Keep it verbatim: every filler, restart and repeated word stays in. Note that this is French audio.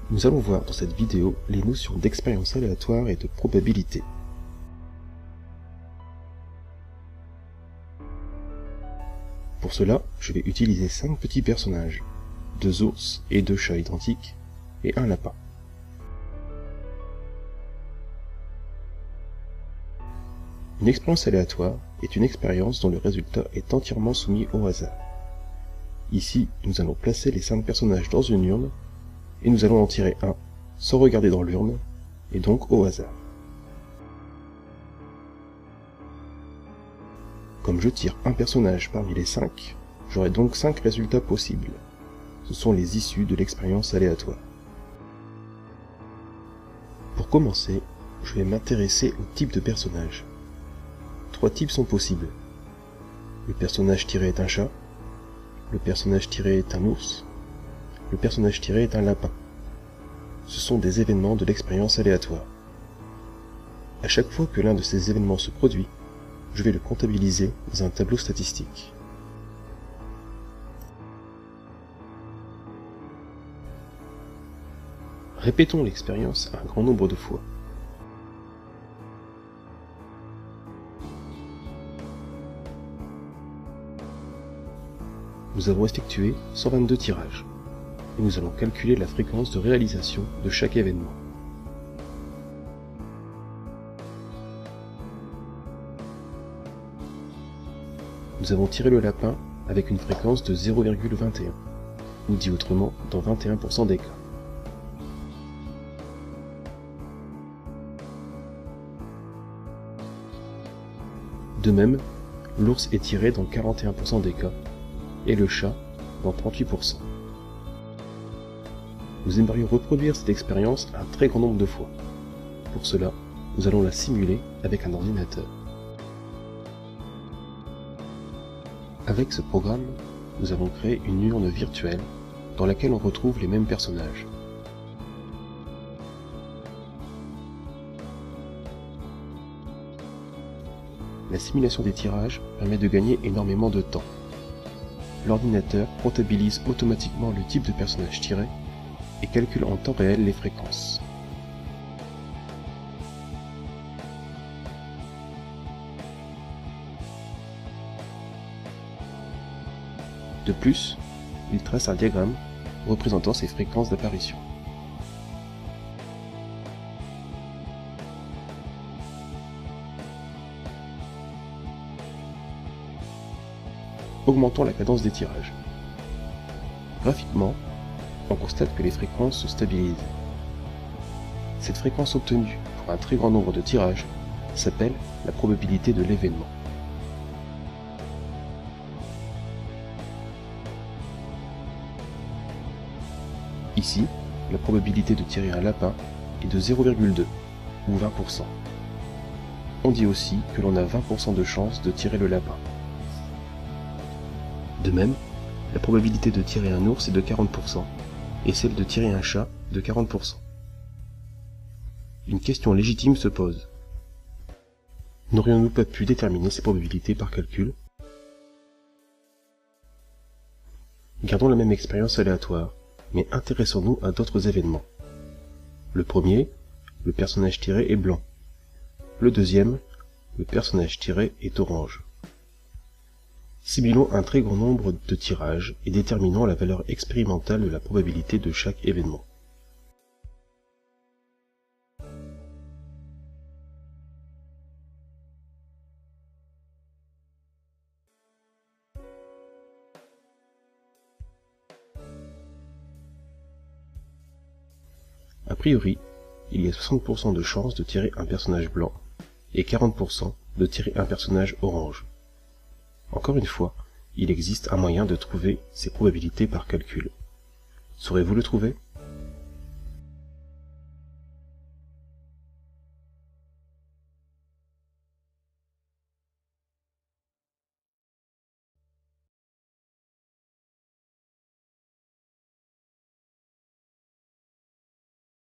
Nous allons voir dans cette vidéo les notions d'expérience aléatoire et de probabilité. Pour cela, je vais utiliser cinq petits personnages, deux ours et deux chats identiques, et un lapin. Une expérience aléatoire est une expérience dont le résultat est entièrement soumis au hasard. Ici, nous allons placer les cinq personnages dans une urne, et nous allons en tirer un, sans regarder dans l'urne, et donc au hasard. Comme je tire un personnage parmi les cinq, j'aurai donc cinq résultats possibles. Ce sont les issues de l'expérience aléatoire. Pour commencer, je vais m'intéresser au type de personnage. Trois types sont possibles. Le personnage tiré est un chat, le personnage tiré est un ours, le personnage tiré est un lapin. Ce sont des événements de l'expérience aléatoire. À chaque fois que l'un de ces événements se produit, je vais le comptabiliser dans un tableau statistique. Répétons l'expérience un grand nombre de fois. Nous avons effectué cent vingt-deux tirages, et nous allons calculer la fréquence de réalisation de chaque événement. Nous avons tiré le lapin avec une fréquence de zéro virgule vingt et un, ou dit autrement, dans vingt et un pour cent des cas. De même, l'ours est tiré dans quarante et un pour cent des cas, et le chat dans trente-huit pour cent. Nous aimerions reproduire cette expérience un très grand nombre de fois. Pour cela, nous allons la simuler avec un ordinateur. Avec ce programme, nous avons créé une urne virtuelle dans laquelle on retrouve les mêmes personnages. La simulation des tirages permet de gagner énormément de temps. L'ordinateur comptabilise automatiquement le type de personnage tiré et calcule en temps réel les fréquences. De plus, il trace un diagramme représentant ces fréquences d'apparition. Augmentons la cadence des tirages. Graphiquement, on constate que les fréquences se stabilisent. Cette fréquence obtenue pour un très grand nombre de tirages s'appelle la probabilité de l'événement. Ici, la probabilité de tirer un lapin est de zéro virgule deux, ou vingt pour cent. On dit aussi que l'on a vingt pour cent de chance de tirer le lapin. De même, la probabilité de tirer un ours est de quarante pour cent, et celle de tirer un chat de quarante pour cent. Une question légitime se pose. N'aurions-nous pas pu déterminer ces probabilités par calcul? Gardons la même expérience aléatoire, mais intéressons-nous à d'autres événements. Le premier, le personnage tiré est blanc. Le deuxième, le personnage tiré est orange. Simulons un très grand nombre de tirages et déterminons la valeur expérimentale de la probabilité de chaque événement. A priori, il y a soixante pour cent de chances de tirer un personnage blanc et quarante pour cent de tirer un personnage orange. Encore une fois, il existe un moyen de trouver ces probabilités par calcul. Saurez-vous le trouver ?